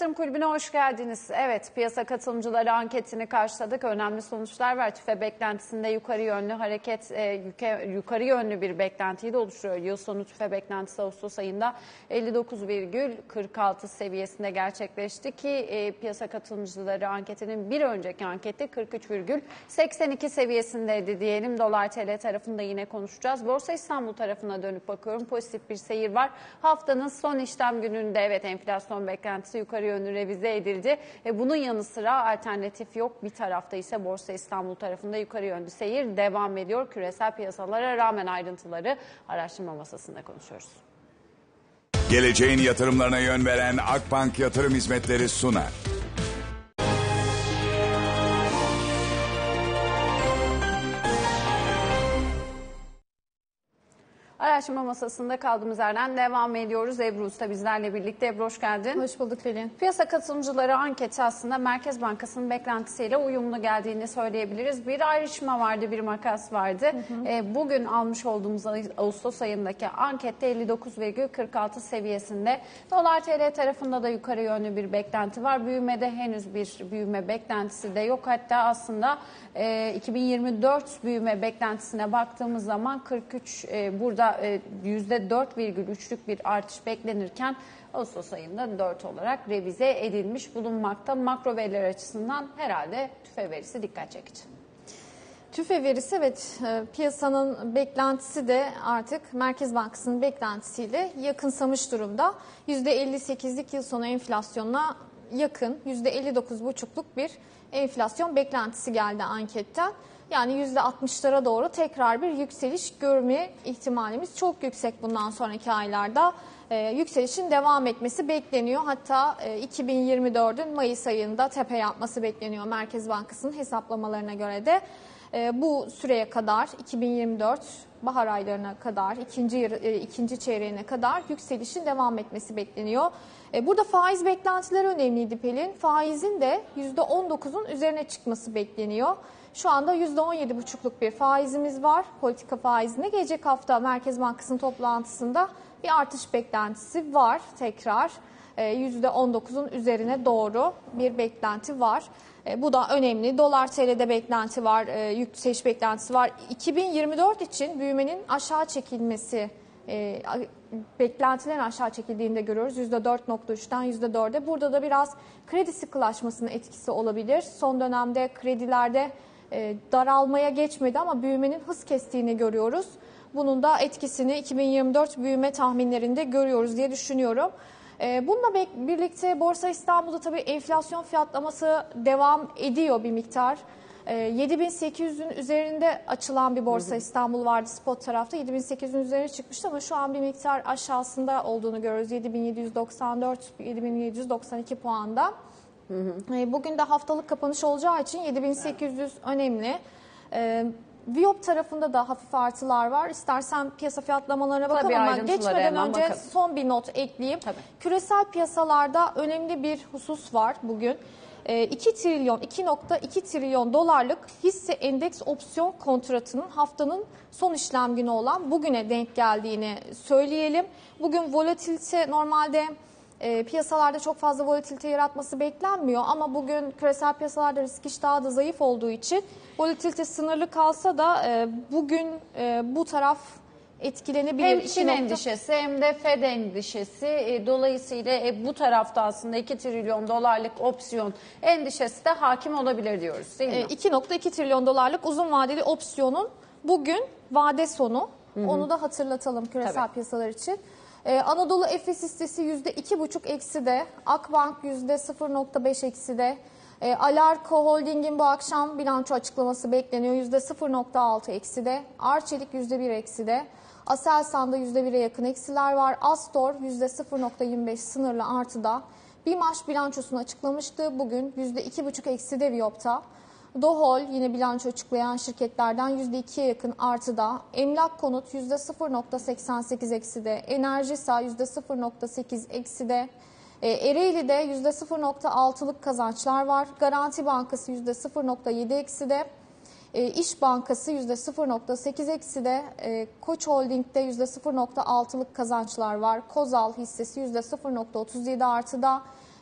Yatırım Kulübü'ne hoş geldiniz. Evet, piyasa katılımcıları anketini karşıladık. Önemli sonuçlar var. TÜFE beklentisinde yukarı yönlü hareket, yukarı yönlü bir beklentiyi de oluşturuyor. Yıl sonu TÜFE beklentisi Ağustos ayında 59,46 seviyesinde gerçekleşti ki piyasa katılımcıları anketinin bir önceki ankette 43,82 seviyesindeydi diyelim. Dolar TL tarafında yine konuşacağız. Borsa İstanbul tarafına dönüp bakıyorum. Pozitif bir seyir var. Haftanın son işlem gününde evet enflasyon beklentisi yukarı yönlü revize edildi. Bunun yanı sıra alternatif yok. Bir tarafta ise Borsa İstanbul tarafında yukarı yönlü seyir devam ediyor. Küresel piyasalara rağmen ayrıntıları araştırma masasında konuşuyoruz. Geleceğin yatırımlarına yön veren Akbank Yatırım Hizmetleri sunar. Araştırma masasında kaldığımız yerden devam ediyoruz. Ebru Usta bizlerle birlikte. Ebru hoş geldin. Hoş bulduk Pelin. Piyasa katılımcıları anketi aslında Merkez Bankası'nın beklentisiyle uyumlu geldiğini söyleyebiliriz. Bir ayrışma vardı, bir makas vardı. Bugün almış olduğumuz Ağustos ayındaki ankette 59,46 seviyesinde. Dolar TL tarafında da yukarı yönlü bir beklenti var. Büyümede henüz bir büyüme beklentisi de yok. Hatta aslında 2024 büyüme beklentisine baktığımız zaman 43 burada %4,3'lük bir artış beklenirken Ağustos ayında 4 olarak revize edilmiş bulunmakta. Makro veriler açısından herhalde TÜFE verisi dikkat çekici. TÜFE verisi evet piyasanın beklentisi de artık Merkez Bankası'nın beklentisiyle yakınsamış durumda. %58'lik yıl sonu enflasyonuna yakın %59,5'luk bir enflasyon beklentisi geldi anketten. Yani %60'lara doğru tekrar bir yükseliş görme ihtimalimiz çok yüksek bundan sonraki aylarda. Yükselişin devam etmesi bekleniyor. Hatta 2024'ün Mayıs ayında tepe yapması bekleniyor Merkez Bankası'nın hesaplamalarına göre de. Bu süreye kadar 2024 bahar aylarına kadar ikinci çeyreğine kadar yükselişin devam etmesi bekleniyor. Burada faiz beklentileri önemliydi Pelin. Faizin de %19'un üzerine çıkması bekleniyor. Şu anda %17,5'luk bir faizimiz var. Politika faizinde gelecek hafta Merkez Bankası'nın toplantısında bir artış beklentisi var tekrar. %19'un üzerine doğru bir beklenti var. Bu da önemli. Dolar TL'de beklenti var, yükseliş beklentisi var. 2024 için büyümenin aşağı çekilmesi, beklentilerin aşağı çekildiğini de görüyoruz. %4,3'ten %4'e. Burada da biraz kredi sıkılaşmasının etkisi olabilir. Son dönemde kredilerde daralmaya geçmedi ama büyümenin hız kestiğini görüyoruz. Bunun da etkisini 2024 büyüme tahminlerinde görüyoruz diye düşünüyorum. Bununla birlikte Borsa İstanbul'da tabii enflasyon fiyatlaması devam ediyor bir miktar. 7.800'ün üzerinde açılan bir Borsa İstanbul vardı spot tarafta. 7.800'ün üzerine çıkmıştı ama şu an bir miktar aşağısında olduğunu görüyoruz. 7.794, 7.792 puanda. Bugün de haftalık kapanış olacağı için 7.800 önemli. Viyop tarafında da hafif artılar var. İstersen piyasa fiyatlamalarına bakalım ama geçmeden önce bakalım. Son bir not ekleyeyim. Tabii. Küresel piyasalarda önemli bir husus var bugün. 2.2 trilyon dolarlık hisse endeks opsiyon kontratının haftanın son işlem günü olan bugüne denk geldiğini söyleyelim. Bugün volatilite normalde piyasalarda çok fazla volatilite yaratması beklenmiyor ama bugün küresel piyasalarda risk iştahı da zayıf olduğu için volatilite sınırlı kalsa da bugün bu taraf etkilenebilir. Hem Çin endişesi hem de Fed endişesi dolayısıyla bu tarafta aslında 2 trilyon dolarlık opsiyon endişesi de hakim olabilir diyoruz değil mi? 2.2 trilyon dolarlık uzun vadeli opsiyonun bugün vade sonu. Onu da hatırlatalım küresel piyasalar için. Anadolu Efes hissesi %2,5 ekside, Akbank %0,5 ekside, Alarko Holding'in bu akşam bilanço açıklaması bekleniyor %0,6 ekside, Arçelik %1 ekside, Aselsan'da %1'e yakın eksiler var, Astor %0,25 sınırlı artıda, BİMAŞ bilançosunu açıklamıştı bugün %2,5 ekside Viyop'ta. Dohol yine bilanço açıklayan şirketlerden %2'ye yakın artıda. Emlak Konut %0,88 ekside. Enerjisa %0,8 ekside. Ereğli'de %0,6'lık kazançlar var. Garanti Bankası %0,7 ekside. İş Bankası %0,8 ekside. Koç Holding'de %0,6'lık kazançlar var. Kozal hissesi %0,37 artıda.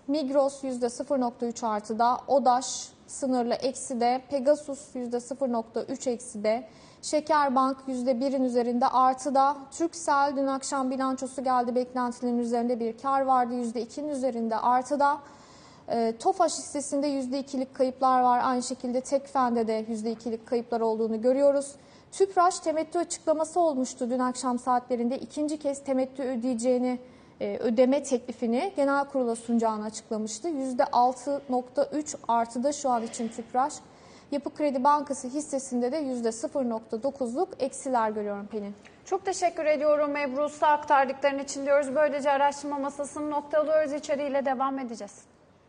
Migros %0.3 artıda, Odaş sınırlı ekside, Pegasus %0.3 ekside, Şekerbank %1'in üzerinde artıda, Turkcell dün akşam bilançosu geldi, beklentilerin üzerinde bir kar vardı, %2'nin üzerinde artıda. Tofaş hissesinde %2'lik kayıplar var. Aynı şekilde Tekfen'de de %2'lik kayıplar olduğunu görüyoruz. Tüpraş temettü açıklaması olmuştu dün akşam saatlerinde. İkinci kez temettü ödeyeceğini, ödeme teklifini genel kurula sunacağını açıklamıştı. %6.3 artıda şu an için Tüpraş. Yapı Kredi Bankası hissesinde de %0.9'luk eksiler görüyorum Pelin. Çok teşekkür ediyorum Ebru Usta, aktardıkların için diyoruz. Böylece araştırma masasını noktalıyoruz. İçeriğiyle devam edeceğiz.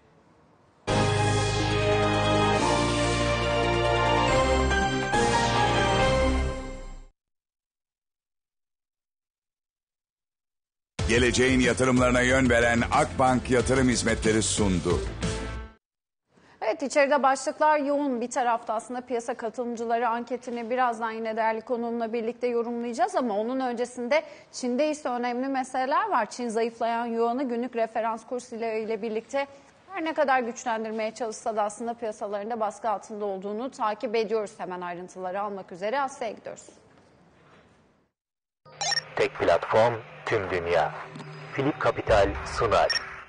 Geleceğin yatırımlarına yön veren Akbank Yatırım Hizmetleri sundu. Evet, içeride başlıklar yoğun. Bir tarafta aslında piyasa katılımcıları anketini birazdan yine değerli konuğumla birlikte yorumlayacağız ama onun öncesinde Çin'de ise önemli meseleler var. Çin zayıflayan yuanı günlük referans kursu ile birlikte her ne kadar güçlendirmeye çalışsa da aslında piyasalarında baskı altında olduğunu takip ediyoruz. Hemen ayrıntıları almak üzere Asya'ya gidiyoruz. Tek platform, tüm dünya. Philip Capital sunar.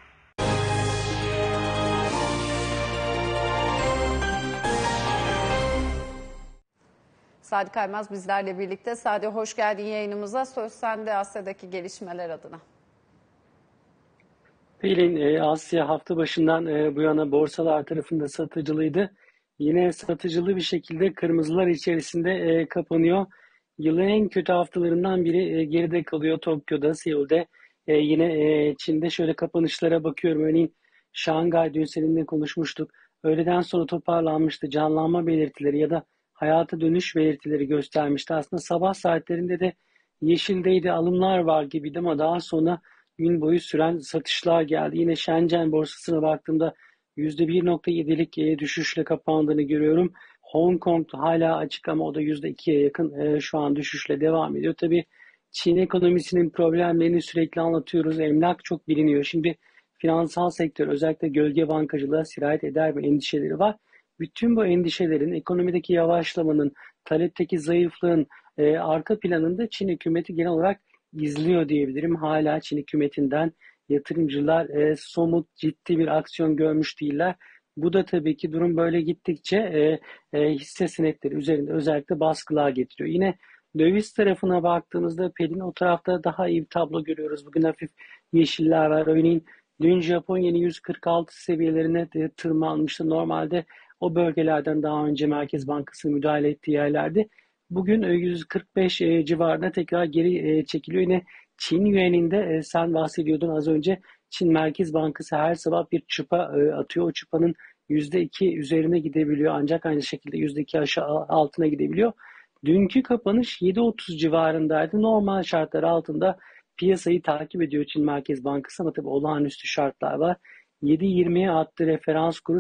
Sadi Kaymaz bizlerle birlikte. Sadi, hoş geldin yayınımıza. Söz sende Asya'daki gelişmeler adına. Pelin, Asya hafta başından bu yana borsalar tarafında satıcılıydı. Yine satıcılı bir şekilde kırmızılar içerisinde kapanıyor. Yılın en kötü haftalarından biri geride kalıyor Tokyo'da, Seul'de. Yine Çin'de şöyle kapanışlara bakıyorum. Örneğin Şangay, dün seninle konuşmuştuk. Öğleden sonra toparlanmıştı. Canlanma belirtileri ya da hayata dönüş belirtileri göstermişti. Aslında sabah saatlerinde de yeşildeydi, alımlar var gibiydi ama daha sonra gün boyu süren satışlar geldi. Yine Shenzhen borsasına baktığımda %1.7'lik düşüşle kapandığını görüyorum. Hong Kong hala açık ama o da %2'ye yakın şu an düşüşle devam ediyor. Tabii Çin ekonomisinin problemlerini sürekli anlatıyoruz. Emlak çok biliniyor. Şimdi finansal sektör, özellikle gölge bankacılığa sirayet eder mi endişeleri var. Bütün bu endişelerin, ekonomideki yavaşlamanın, talepteki zayıflığın arka planında Çin hükümeti genel olarak izliyor diyebilirim. Hala Çin hükümetinden yatırımcılar somut, ciddi bir aksiyon görmüş değiller. Bu da tabii ki durum böyle gittikçe hisse senetleri üzerinde özellikle baskılar getiriyor. Yine döviz tarafına baktığımızda Pelin, o tarafta daha iyi bir tablo görüyoruz. Bugün hafif yeşiller var. Örneğin dün Japonya'nın 146 seviyelerine tırmanmıştı. Normalde o bölgelerden daha önce Merkez Bankası müdahale ettiği yerlerde. Bugün 145 civarında tekrar geri çekiliyor. Yine Çin yuaninde sen bahsediyordun az önce. Çin Merkez Bankası her sabah bir çıpa atıyor. O çıpanın %2 üzerine gidebiliyor. Ancak aynı şekilde %2 aşağı altına gidebiliyor. Dünkü kapanış 7.30 civarındaydı. Normal şartlar altında piyasayı takip ediyor Çin Merkez Bankası ama tabii olağanüstü şartlar var. 7.20'ye attı referans kuru,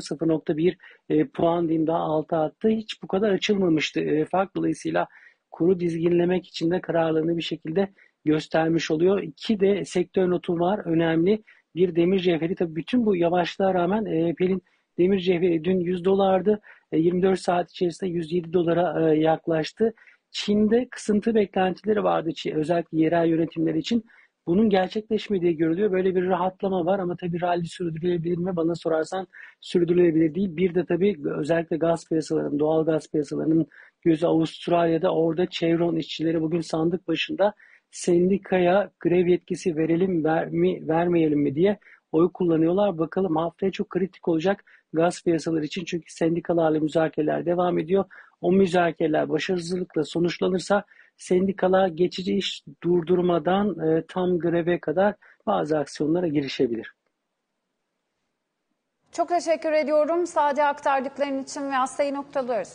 0.1 puan diyeyim daha altı attı. Hiç bu kadar açılmamıştı. Fark dolayısıyla kuru dizginlemek için de kararlılığını bir şekilde göstermiş oluyor. İki de sektör notu var önemli. Bir demir cevheri, tabii bütün bu yavaşlığa rağmen Pelin, demir cevheri dün $100'dı. 24 saat içerisinde $107 yaklaştı. Çin'de kısıntı beklentileri vardı özellikle yerel yönetimler için. Bunun gerçekleşmediği görülüyor. Böyle bir rahatlama var ama tabii rally sürdürülebilir mi? Bana sorarsan sürdürülebilir değil. Bir de tabii özellikle gaz piyasalarının, doğal gaz piyasalarının gözü Avustralya'da. Orada Chevron işçileri bugün sandık başında sendikaya grev yetkisi verelim vermeyelim mi diye oy kullanıyorlar. Bakalım haftaya çok kritik olacak gaz piyasaları için. Çünkü sendikalarla müzakereler devam ediyor. O müzakereler başarısızlıkla sonuçlanırsa sendikalar geçici iş durdurmadan tam greve kadar bazı aksiyonlara girişebilir. Çok teşekkür ediyorum. Sade aktardıkların için ve Asya'yı noktalıyoruz.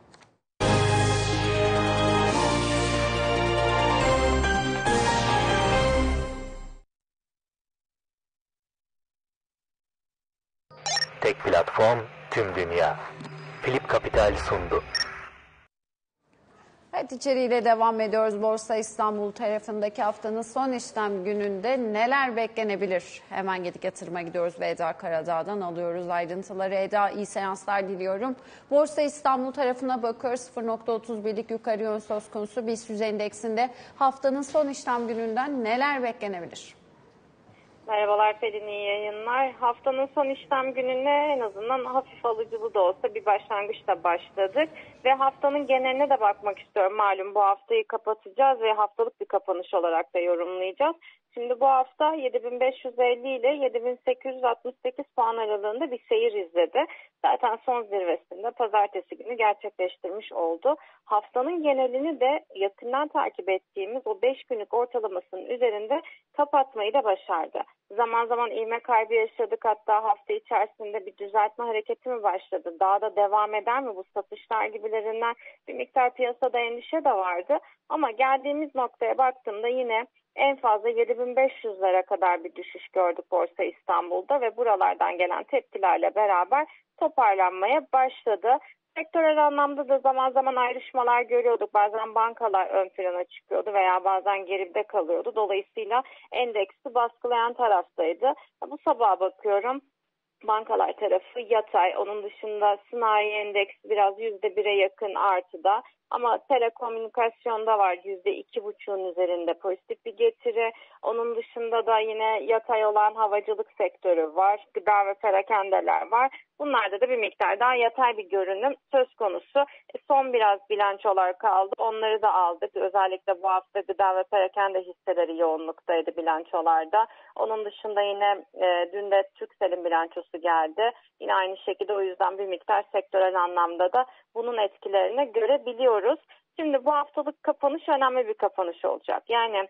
Tek platform, tüm dünya. Philip Capital sundu. Evet, içeriğiyle devam ediyoruz. Borsa İstanbul tarafındaki haftanın son işlem gününde neler beklenebilir? Hemen Gedik Yatırım'a gidiyoruz ve Eda Karadağ'dan alıyoruz ayrıntıları. Eda, iyi seanslar diliyorum. Borsa İstanbul tarafına bakıyoruz. 0.31'lik yukarı yön söz konusu. BIST 100 endeksinde haftanın son işlem gününden neler beklenebilir? Merhabalar Pelin, iyi yayınlar. Haftanın son işlem gününe en azından hafif alıcılı da olsa bir başlangıçla başladık. Ve haftanın geneline de bakmak istiyorum. Malum bu haftayı kapatacağız ve haftalık bir kapanış olarak da yorumlayacağız. Şimdi bu hafta 7550 ile 7868 puan aralığında bir seyir izledi. Zaten son zirvesinde pazartesi günü gerçekleştirmiş oldu. Haftanın genelini de yakından takip ettiğimiz o 5 günlük ortalamasının üzerinde kapatmayı da başardı. Zaman zaman ivme kaybı yaşadık, hatta hafta içerisinde bir düzeltme hareketi mi başladı? Daha da devam eder mi bu satışlar gibilerinden bir miktar piyasada endişe de vardı. Ama geldiğimiz noktaya baktığımda yine en fazla 7500'lere kadar bir düşüş gördük Borsa İstanbul'da ve buralardan gelen tepkilerle beraber toparlanmaya başladı. Sektörel anlamda da zaman zaman ayrışmalar görüyorduk. Bazen bankalar ön plana çıkıyordu veya bazen geride kalıyordu. Dolayısıyla endeksi baskılayan taraftaydı. Bu sabaha bakıyorum. Bankalar tarafı yatay. Onun dışında sanayi endeksi biraz %1'e yakın artıda. Ama telekomünikasyonda var %2,5'un üzerinde pozitif bir getiri. Onun dışında da yine yatay olan havacılık sektörü var. Gıda ve perakendeler var. Bunlarda da bir miktar daha yatay bir görünüm söz konusu. Son biraz bilançolar kaldı. Onları da aldık. Özellikle bu hafta gıda ve perakende hisseleri yoğunluktaydı bilançolarda. Onun dışında yine dün de Turkcell'in bilançosu geldi. Yine aynı şekilde, o yüzden bir miktar sektörel anlamda da bunun etkilerini görebiliyoruz. Şimdi bu haftalık kapanış önemli bir kapanış olacak. Yani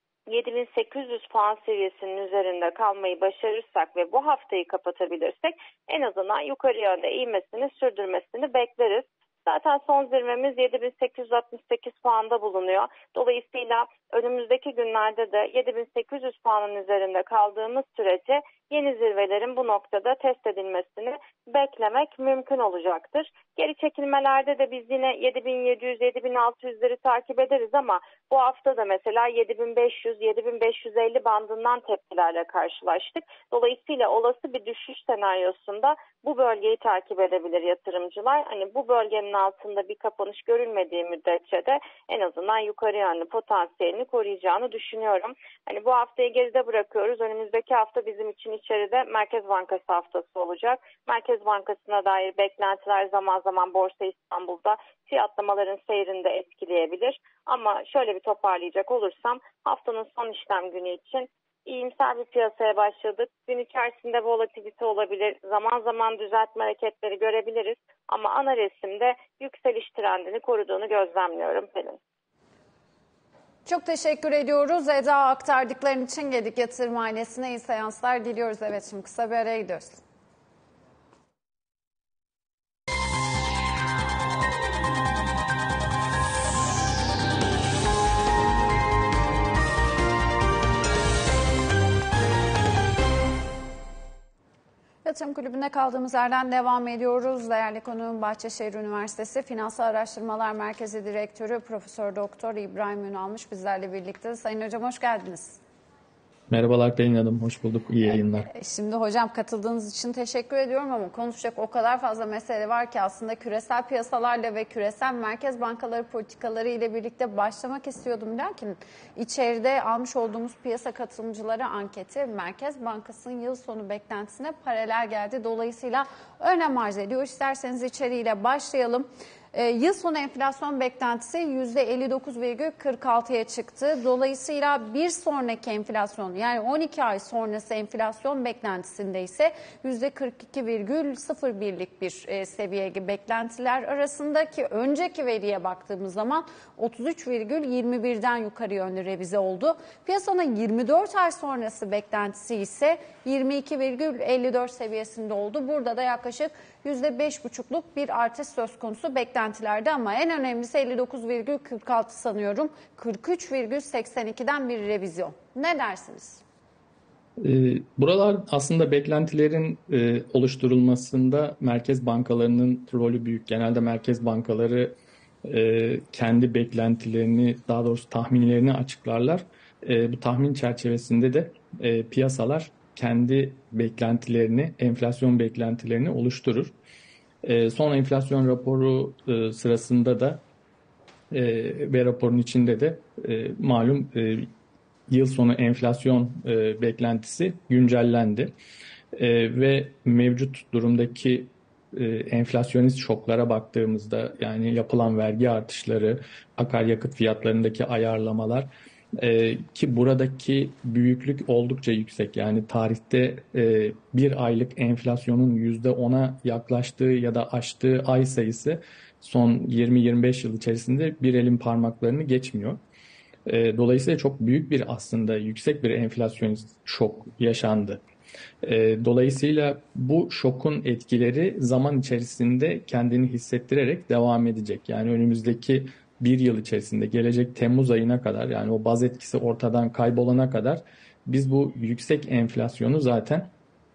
7800 puan seviyesinin üzerinde kalmayı başarırsak ve bu haftayı kapatabilirsek en azından yukarı yönde ivmesini sürdürmesini bekleriz. Zaten son zirvemiz 7868 puanda bulunuyor. Dolayısıyla önümüzdeki günlerde de 7800 puanın üzerinde kaldığımız sürece yeni zirvelerin bu noktada test edilmesini beklemek mümkün olacaktır. Geri çekilmelerde de biz yine 7700-7600'leri takip ederiz ama bu hafta da mesela 7500-7550 bandından tepkilerle karşılaştık. Dolayısıyla olası bir düşüş senaryosunda bu bölgeyi takip edebilir yatırımcılar. Hani bu bölgenin altında bir kapanış görülmediği müddetçe de en azından yukarı yönlü potansiyelini koruyacağını düşünüyorum. Hani bu haftayı geride bırakıyoruz. Önümüzdeki hafta bizim için içeride Merkez Bankası haftası olacak. Merkez Bankası'na dair beklentiler zaman zaman Borsa İstanbul'da fiyatlamaların seyrini de etkileyebilir. Ama şöyle bir toparlayacak olursam haftanın son işlem günü için İyimser bir piyasaya başladık. Gün içerisinde volatilite olabilir. Zaman zaman düzeltme hareketleri görebiliriz. Ama ana resimde yükseliş trendini koruduğunu gözlemliyorum Pelin. Çok teşekkür ediyoruz Eda, aktardıkların için. Gedik Yatırım ailesine iyi seanslar diliyoruz. Evet, şimdi kısa bir araya gidiyoruz. Yatırım Kulübü'nde kaldığımız yerden devam ediyoruz. Değerli konuğum Bahçeşehir Üniversitesi Finansal Araştırmalar Merkezi Direktörü Profesör Doktor İbrahim Ünalmış bizlerle birlikte. Sayın Hocam, hoş geldiniz. Merhabalar Pelin Hanım, hoş bulduk. İyi yayınlar. Şimdi hocam, katıldığınız için teşekkür ediyorum ama konuşacak o kadar fazla mesele var ki aslında küresel piyasalarla ve küresel merkez bankaları politikaları ile birlikte başlamak istiyordum. Lakin içeride almış olduğumuz piyasa katılımcıları anketi Merkez Bankası'nın yıl sonu beklentisine paralel geldi. Dolayısıyla önem arz ediyor. İsterseniz içeriğiyle başlayalım. Yıl sonu enflasyon beklentisi %59,46'ya çıktı. Dolayısıyla bir sonraki enflasyon, yani 12 ay sonrası enflasyon beklentisinde ise %42,01'lik bir seviye beklentiler arasındaki önceki veriye baktığımız zaman 33,21'den yukarı yönlü revize oldu. Piyasanın 24 ay sonrası beklentisi ise 22,54 seviyesinde oldu. Burada da yaklaşık %5,5'luk bir artış söz konusu beklentilerde ama en önemlisi 59,46 sanıyorum. 43,82'den bir revizyon. Ne dersiniz? Buralar aslında beklentilerin oluşturulmasında merkez bankalarının rolü büyük. Genelde merkez bankaları kendi beklentilerini, daha doğrusu tahminlerini açıklarlar. Bu tahmin çerçevesinde de piyasalar kendi beklentilerini, enflasyon beklentilerini oluşturur. Son enflasyon raporu sırasında da ve raporun içinde de malum yıl sonu enflasyon beklentisi güncellendi. Ve mevcut durumdaki enflasyonist şoklara baktığımızda, yani yapılan vergi artışları, akaryakıt fiyatlarındaki ayarlamalar, ki buradaki büyüklük oldukça yüksek. Yani tarihte bir aylık enflasyonun %10'a yaklaştığı ya da aştığı ay sayısı son 20-25 yıl içerisinde bir elin parmaklarını geçmiyor. Dolayısıyla çok büyük bir, aslında yüksek bir enflasyonist şok yaşandı. Dolayısıyla bu şokun etkileri zaman içerisinde kendini hissettirerek devam edecek. Yani önümüzdeki bir yıl içerisinde, gelecek Temmuz ayına kadar, yani o baz etkisi ortadan kaybolana kadar biz bu yüksek enflasyonu zaten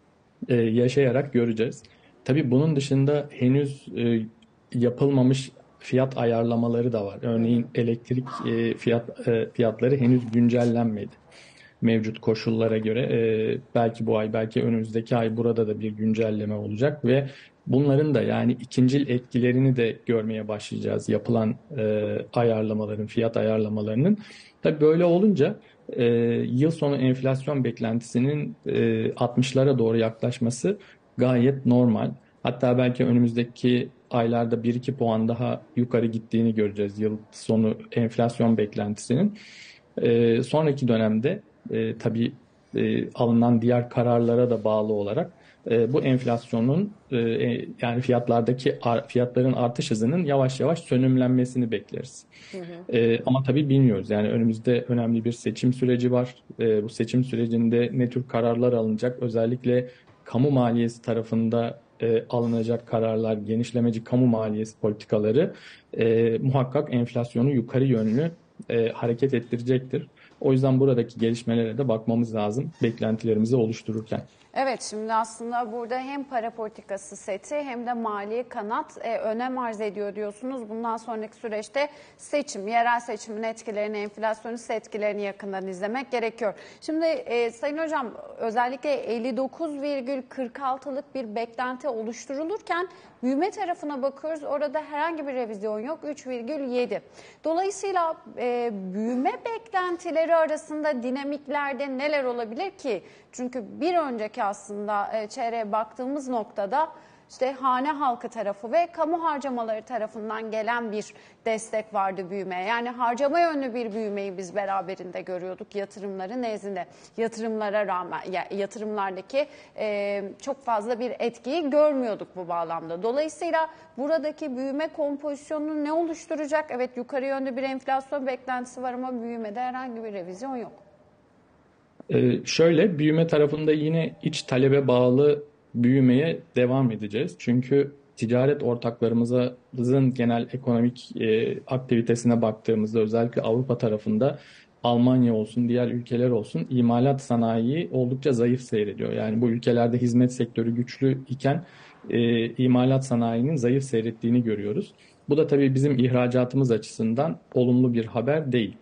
yaşayarak göreceğiz. Tabii bunun dışında henüz yapılmamış fiyat ayarlamaları da var. Örneğin elektrik fiyatları henüz güncellenmedi mevcut koşullara göre. Belki bu ay, belki önümüzdeki ay burada da bir güncelleme olacak ve bunların da, yani ikincil etkilerini de görmeye başlayacağız yapılan ayarlamaların, fiyat ayarlamalarının. Tabii böyle olunca yıl sonu enflasyon beklentisinin 60'lara doğru yaklaşması gayet normal. Hatta belki önümüzdeki aylarda 1-2 puan daha yukarı gittiğini göreceğiz yıl sonu enflasyon beklentisinin. Sonraki dönemde tabii alınan diğer kararlara da bağlı olarak bu enflasyonun yani fiyatların artış hızının yavaş yavaş sönümlenmesini bekleriz. Ama tabii bilmiyoruz. Yani önümüzde önemli bir seçim süreci var. Bu seçim sürecinde ne tür kararlar alınacak? Özellikle kamu maliyesi tarafında alınacak kararlar, genişlemeci kamu maliyesi politikaları muhakkak enflasyonu yukarı yönlü hareket ettirecektir. O yüzden buradaki gelişmelere de bakmamız lazım beklentilerimizi oluştururken. Evet, şimdi aslında burada hem para politikası seti hem de mali kanat önem arz ediyor diyorsunuz. Bundan sonraki süreçte yerel seçimin etkilerini, enflasyonist etkilerini yakından izlemek gerekiyor. Şimdi Sayın Hocam, özellikle 59,46'lık bir beklenti oluşturulurken büyüme tarafına bakıyoruz. Orada herhangi bir revizyon yok. 3,7. Dolayısıyla büyüme beklentileri arasında dinamiklerde neler olabilir ki? Çünkü bir önceki aslında çeyreğe baktığımız noktada işte hane halkı tarafı ve kamu harcamaları tarafından gelen bir destek vardı büyümeye. Yani harcama yönlü bir büyümeyi biz beraberinde görüyorduk yatırımların nezdinde. Yatırımlara rağmen, yatırımlardaki çok fazla bir etkiyi görmüyorduk bu bağlamda. Dolayısıyla buradaki büyüme kompozisyonunu ne oluşturacak? Evet, yukarı yönlü bir enflasyon beklentisi var ama büyümede herhangi bir revizyon yok. Şöyle, büyüme tarafında yine iç talebe bağlı büyümeye devam edeceğiz. Çünkü ticaret ortaklarımızın genel ekonomik aktivitesine baktığımızda, özellikle Avrupa tarafında Almanya olsun, diğer ülkeler olsun, imalat sanayi oldukça zayıf seyrediyor. Yani bu ülkelerde hizmet sektörü güçlü iken imalat sanayinin zayıf seyrettiğini görüyoruz. Bu da tabii bizim ihracatımız açısından olumlu bir haber değil.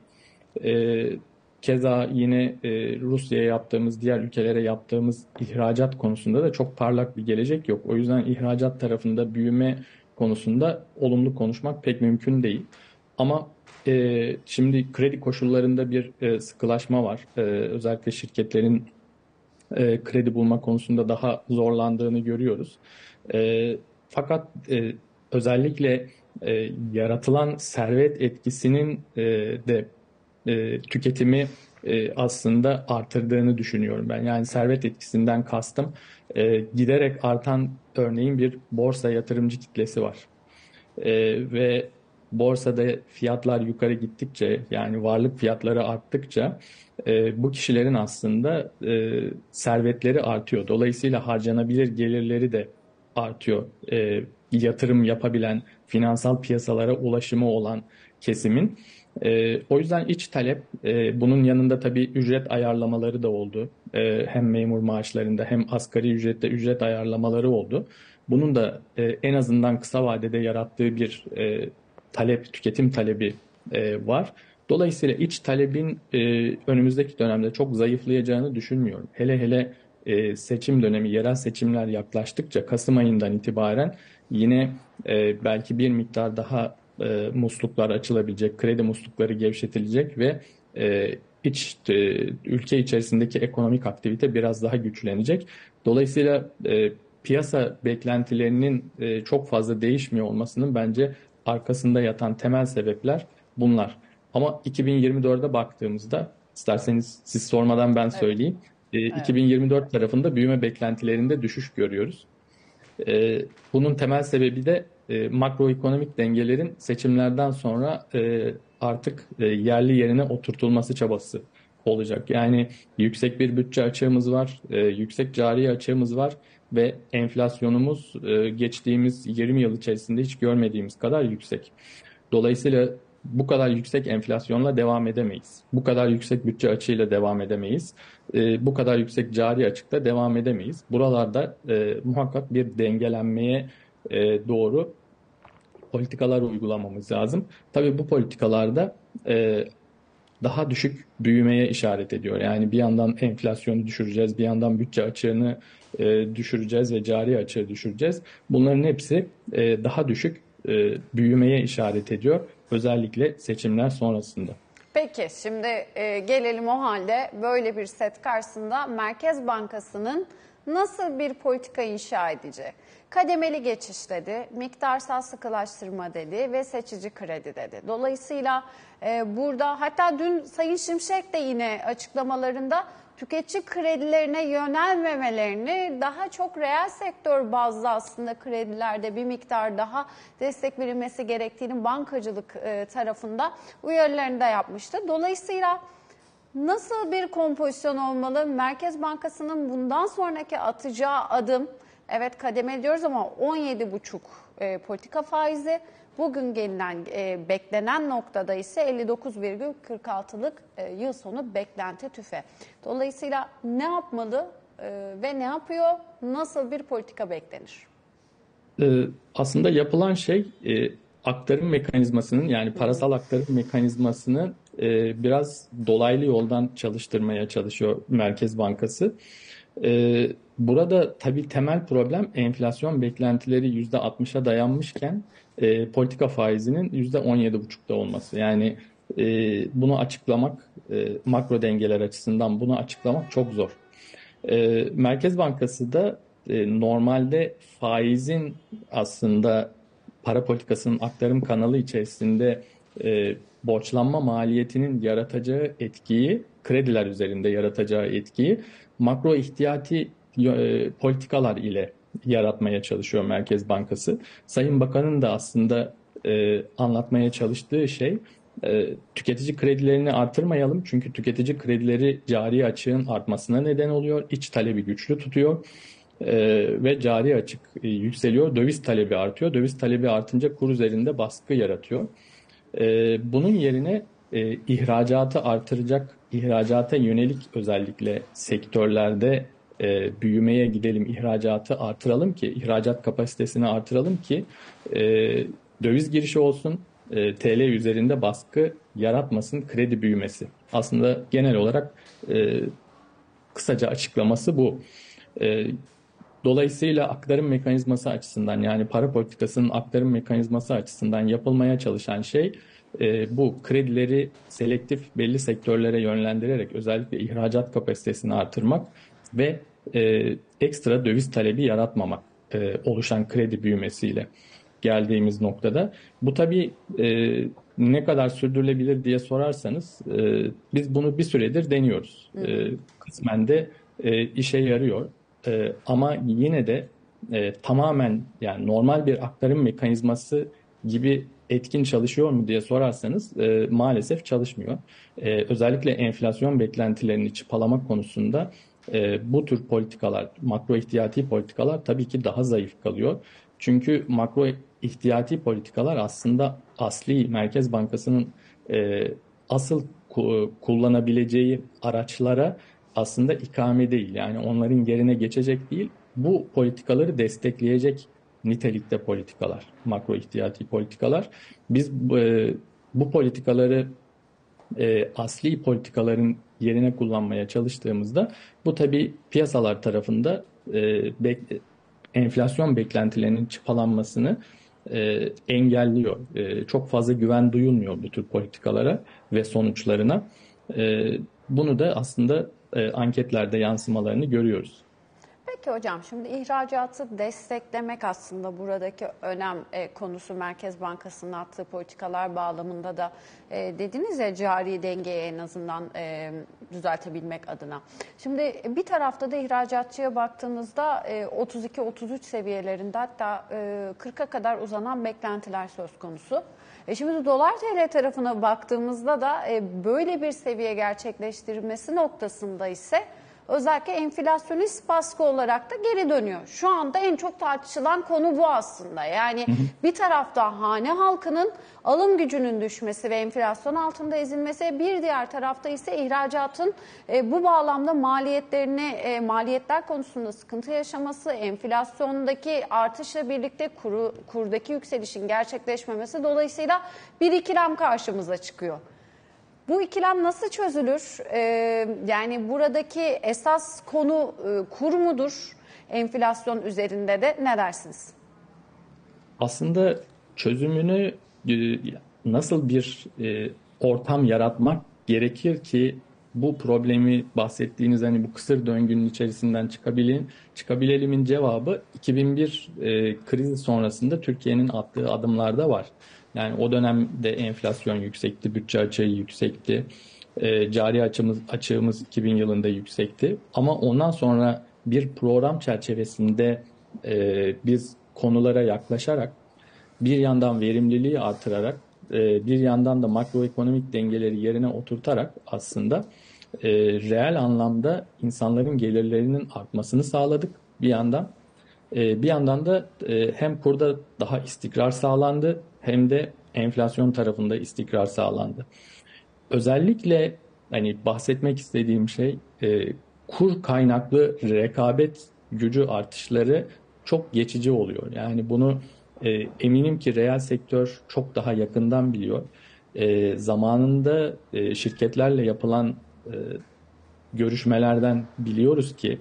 Keza yine Rusya'ya yaptığımız, diğer ülkelere yaptığımız ihracat konusunda da çok parlak bir gelecek yok. O yüzden ihracat tarafında büyüme konusunda olumlu konuşmak pek mümkün değil. Ama şimdi kredi koşullarında bir sıkılaşma var. Özellikle şirketlerin kredi bulma konusunda daha zorlandığını görüyoruz. Fakat özellikle yaratılan servet etkisinin de tüketimi aslında artırdığını düşünüyorum ben. Yani servet etkisinden kastım giderek artan, örneğin bir borsa yatırımcı kitlesi var. Ve borsada fiyatlar yukarı gittikçe, yani varlık fiyatları arttıkça bu kişilerin aslında servetleri artıyor. Dolayısıyla harcanabilir gelirleri de artıyor. Yatırım yapabilen, finansal piyasalara ulaşımı olan kesimin. O yüzden iç talep, bunun yanında tabii ücret ayarlamaları da oldu. Hem memur maaşlarında hem asgari ücrette ücret ayarlamaları oldu. Bunun da en azından kısa vadede yarattığı bir tüketim talebi var. Dolayısıyla iç talebin önümüzdeki dönemde çok zayıflayacağını düşünmüyorum. Hele hele seçim dönemi, yerel seçimler yaklaştıkça Kasım ayından itibaren yine belki bir miktar daha musluklar açılabilecek, kredi muslukları gevşetilecek ve ülke içerisindeki ekonomik aktivite biraz daha güçlenecek. Dolayısıyla piyasa beklentilerinin çok fazla değişmiyor olmasının bence arkasında yatan temel sebepler bunlar. Ama 2024'e baktığımızda, isterseniz siz sormadan ben söyleyeyim. 2024 tarafında büyüme beklentilerinde düşüş görüyoruz. Bunun temel sebebi de makroekonomik dengelerin seçimlerden sonra artık yerli yerine oturtulması çabası olacak. Yani yüksek bir bütçe açığımız var, yüksek cari açığımız var ve enflasyonumuz geçtiğimiz 20 yıl içerisinde hiç görmediğimiz kadar yüksek. Dolayısıyla bu kadar yüksek enflasyonla devam edemeyiz. Bu kadar yüksek bütçe açığıyla devam edemeyiz. Bu kadar yüksek cari açıkla devam edemeyiz. Buralarda muhakkak bir dengelenmeye doğru politikalar uygulamamız lazım. Tabii bu politikalarda daha düşük büyümeye işaret ediyor. Yani bir yandan enflasyonu düşüreceğiz, bir yandan bütçe açığını düşüreceğiz ve cari açığı düşüreceğiz. Bunların hepsi daha düşük büyümeye işaret ediyor. Özellikle seçimler sonrasında. Peki şimdi gelelim o halde böyle bir set karşısında Merkez Bankası'nın nasıl bir politika inşa edeceği? Kademeli geçiş dedi, miktarsal sıkılaştırma dedi ve seçici kredi dedi. Dolayısıyla burada hatta dün Sayın Şimşek de yine açıklamalarında tüketici kredilerine yönelmemelerini, daha çok reel sektör bazlı aslında kredilerde bir miktar daha destek verilmesi gerektiğini bankacılık tarafında uyarılarını da yapmıştı. Dolayısıyla nasıl bir kompozisyon olmalı? Merkez Bankası'nın bundan sonraki atacağı adım, evet kademeli diyoruz ama 17,5 politika faizi. Bugün gelinen beklenen noktada ise 59,46'lık yıl sonu beklenti tüfe. Dolayısıyla ne yapmalı ve ne yapıyor? Nasıl bir politika beklenir? Aslında yapılan şey aktarım mekanizmasının, yani parasal aktarım mekanizmasını biraz dolaylı yoldan çalıştırmaya çalışıyor Merkez Bankası. Burada tabii temel problem enflasyon beklentileri %60'a dayanmışken politika faizinin %17,5'da olması. Yani bunu açıklamak, makro dengeler açısından bunu açıklamak çok zor. Merkez Bankası da normalde faizin aslında para politikasının aktarım kanalı içerisinde borçlanma maliyetinin yaratacağı etkiyi, krediler üzerinde yaratacağı etkiyi makro ihtiyati politikalar ile yaratmaya çalışıyor Merkez Bankası. Sayın Bakan'ın da aslında anlatmaya çalıştığı şey, tüketici kredilerini artırmayalım. Çünkü tüketici kredileri cari açığın artmasına neden oluyor. İç talebi güçlü tutuyor ve cari açık yükseliyor. Döviz talebi artıyor. Döviz talebi artınca kur üzerinde baskı yaratıyor. Bunun yerine ihracatı artıracak, ihracata yönelik özellikle sektörlerde büyümeye gidelim, ihracatı artıralım ki, ihracat kapasitesini artıralım ki döviz girişi olsun, TL üzerinde baskı yaratmasın, kredi büyümesi. Aslında genel olarak kısaca açıklaması bu. Dolayısıyla aktarım mekanizması açısından, yani para politikasının aktarım mekanizması açısından yapılmaya çalışan şey bu kredileri selektif belli sektörlere yönlendirerek özellikle ihracat kapasitesini artırmak ve ekstra döviz talebi yaratmamak oluşan kredi büyümesiyle geldiğimiz noktada. Bu tabii ne kadar sürdürülebilir diye sorarsanız biz bunu bir süredir deniyoruz. Kısmen de işe yarıyor. Ama yine de tamamen, yani normal bir aktarım mekanizması gibi etkin çalışıyor mu diye sorarsanız maalesef çalışmıyor. Özellikle enflasyon beklentilerini çıpalamak konusunda bu tür politikalar, makro ihtiyati politikalar tabii ki daha zayıf kalıyor. Çünkü makro ihtiyati politikalar aslında asli Merkez Bankası'nın asıl kullanabileceği araçlara aslında ikame değil. Yani onların yerine geçecek değil, bu politikaları destekleyecek nitelikte politikalar, makro ihtiyati politikalar. Biz bu politikaları asli politikaların yerine kullanmaya çalıştığımızda bu tabii piyasalar tarafında enflasyon beklentilerinin çıpalanmasını engelliyor. Çok fazla güven duyulmuyor bu tür politikalara ve sonuçlarına. Bunu da aslında anketlerde yansımalarını görüyoruz. Peki hocam, şimdi ihracatı desteklemek aslında buradaki önem konusu. Merkez Bankası'nın attığı politikalar bağlamında da dediniz ya, cari dengeyi en azından düzeltebilmek adına. Şimdi bir tarafta da ihracatçıya baktığınızda 32-33 seviyelerinde, hatta 40'a kadar uzanan beklentiler söz konusu. Şimdi dolar TL tarafına baktığımızda da böyle bir seviye gerçekleştirilmesi noktasında ise özellikle enflasyonist baskı olarak da geri dönüyor. Şu anda en çok tartışılan konu bu aslında. Yani bir tarafta hane halkının alım gücünün düşmesi ve enflasyon altında ezilmesi, bir diğer tarafta ise ihracatın bu bağlamda maliyetler konusunda sıkıntı yaşaması, enflasyondaki artışla birlikte kurdaki yükselişin gerçekleşmemesi, dolayısıyla bir ikilem karşımıza çıkıyor. Bu ikilem nasıl çözülür? Yani buradaki esas konu kur mudur? Enflasyon üzerinde de ne dersiniz? Aslında çözümünü nasıl bir ortam yaratmak gerekir ki bu problemi bahsettiğiniz hani bu kısır döngünün içerisinden çıkabilelimin cevabı 2001 krizi sonrasında Türkiye'nin attığı adımlarda var. Yani o dönemde enflasyon yüksekti, bütçe açığı yüksekti, cari açığımız 2000 yılında yüksekti. Ama ondan sonra bir program çerçevesinde biz konulara yaklaşarak, bir yandan verimliliği artırarak, bir yandan da makroekonomik dengeleri yerine oturtarak aslında reel anlamda insanların gelirlerinin artmasını sağladık bir yandan. Bir yandan da hem kurda daha istikrar sağlandı, hem de enflasyon tarafında istikrar sağlandı. Özellikle hani bahsetmek istediğim şey kur kaynaklı rekabet gücü artışları çok geçici oluyor. Yani bunu eminim ki reel sektör çok daha yakından biliyor. Zamanında şirketlerle yapılan görüşmelerden biliyoruz ki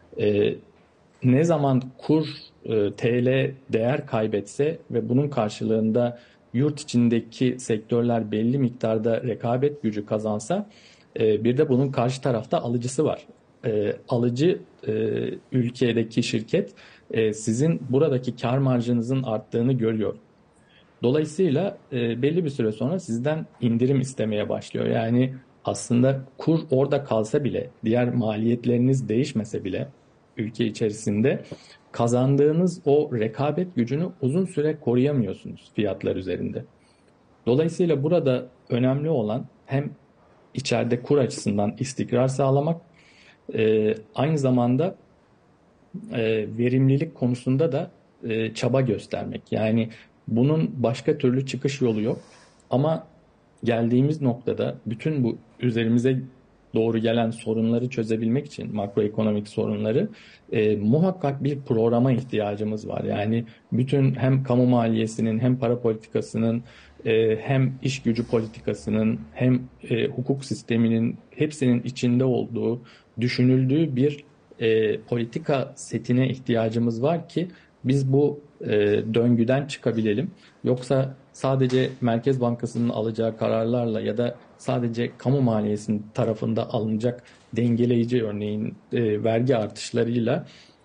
ne zaman kur TL değer kaybetse ve bunun karşılığında yurt içindeki sektörler belli miktarda rekabet gücü kazansa, bir de bunun karşı tarafta alıcısı var. Alıcı ülkedeki şirket sizin buradaki kar marjınızın arttığını görüyor. Dolayısıyla belli bir süre sonra sizden indirim istemeye başlıyor. Yani aslında kur orada kalsa bile, diğer maliyetleriniz değişmese bile ülke içerisinde kazandığınız o rekabet gücünü uzun süre koruyamıyorsunuz fiyatlar üzerinde. Dolayısıyla burada önemli olan hem içeride kur açısından istikrar sağlamak, aynı zamanda verimlilik konusunda da çaba göstermek. Yani bunun başka türlü çıkış yolu yok. Ama geldiğimiz noktada bütün bu üzerimize doğru gelen sorunları çözebilmek için, makroekonomik sorunları, muhakkak bir programa ihtiyacımız var. Yani bütün hem kamu maliyesinin, hem para politikasının, hem iş gücü politikasının, hem hukuk sisteminin hepsinin içinde olduğu, düşünüldüğü bir politika setine ihtiyacımız var ki biz bu döngüden çıkabilelim. Yoksa sadece Merkez Bankası'nın alacağı kararlarla ya da sadece kamu maliyesinin tarafında alınacak dengeleyici, örneğin vergi artışlarıyla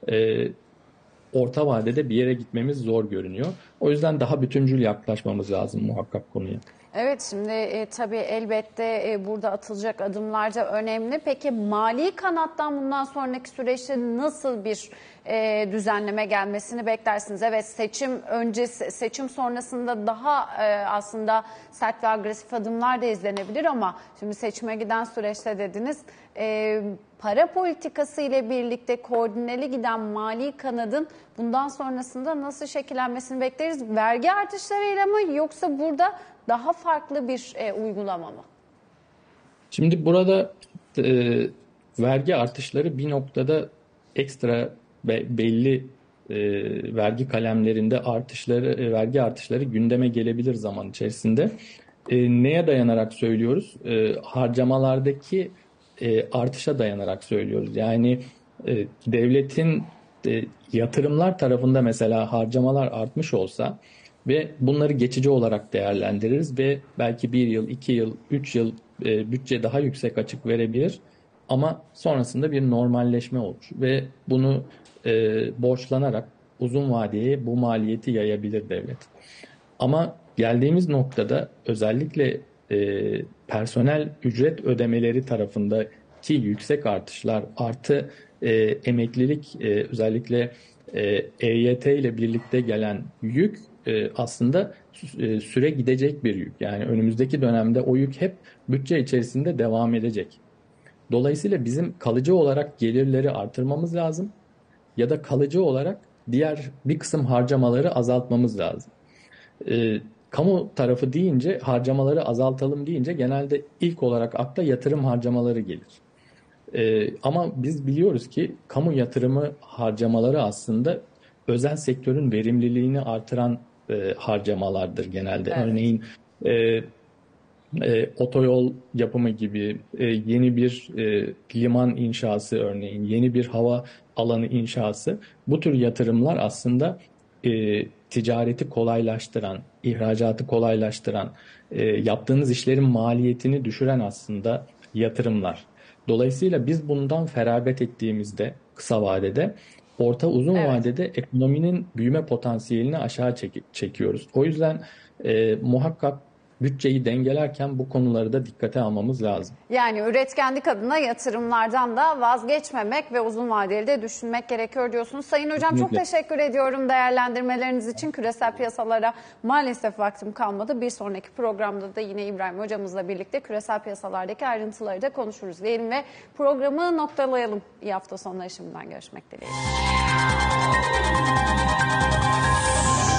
orta vadede bir yere gitmemiz zor görünüyor. O yüzden daha bütüncül yaklaşmamız lazım muhakkak konuya. Evet, şimdi tabii elbette burada atılacak adımlar da önemli. Peki mali kanattan bundan sonraki süreçte nasıl bir düzenleme gelmesini beklersiniz? Evet, seçim öncesi, seçim sonrasında daha aslında sert ve agresif adımlar da izlenebilir ama şimdi seçime giden süreçte dediniz para politikası ile birlikte koordineli giden mali kanadın bundan sonrasında nasıl şekillenmesini bekleriz? Vergi artışlarıyla mı, yoksa burada daha farklı bir uygulama mı? Şimdi burada vergi artışları bir noktada ekstra ve belli vergi kalemlerinde vergi artışları gündeme gelebilir zaman içerisinde. Neye dayanarak söylüyoruz? Harcamalardaki artışa dayanarak söylüyoruz. Yani devletin yatırımlar tarafında mesela harcamalar artmış olsa ve bunları geçici olarak değerlendiririz ve belki 1 yıl, 2 yıl, 3 yıl bütçe daha yüksek açık verebilir. Ama sonrasında bir normalleşme olur ve bunu borçlanarak uzun vadeye bu maliyeti yayabilir devlet. Ama geldiğimiz noktada özellikle personel ücret ödemeleri tarafındaki yüksek artışlar artı emeklilik özellikle EYT ile birlikte gelen yük aslında süre gidecek bir yük. Yani önümüzdeki dönemde o yük hep bütçe içerisinde devam edecek. Dolayısıyla bizim kalıcı olarak gelirleri artırmamız lazım ya da kalıcı olarak diğer bir kısım harcamaları azaltmamız lazım. Kamu tarafı deyince, harcamaları azaltalım deyince genelde ilk olarak akla yatırım harcamaları gelir. Ama biz biliyoruz ki kamu yatırımı harcamaları aslında özel sektörün verimliliğini artıran harcamalardır genelde. Evet. Örneğin otoyol yapımı gibi, yeni bir liman inşası örneğin, yeni bir hava alanı inşası, bu tür yatırımlar aslında ticareti kolaylaştıran, ihracatı kolaylaştıran, yaptığınız işlerin maliyetini düşüren aslında yatırımlar. Dolayısıyla biz bundan feragat ettiğimizde kısa vadede, orta uzun vadede ekonominin büyüme potansiyelini aşağı çekiyoruz. O yüzden muhakkak bütçeyi dengelerken bu konuları da dikkate almamız lazım. Yani üretkenlik adına yatırımlardan da vazgeçmemek ve uzun vadeli de düşünmek gerekiyor diyorsunuz. Sayın Hocam kesinlikle. Çok teşekkür ediyorum değerlendirmeleriniz için. Küresel piyasalara maalesef vaktim kalmadı. Bir sonraki programda da yine İbrahim Hocamızla birlikte küresel piyasalardaki ayrıntıları da konuşuruz diyelim ve programı noktalayalım. İyi hafta sonları, şimdiden görüşmek dileğiyle.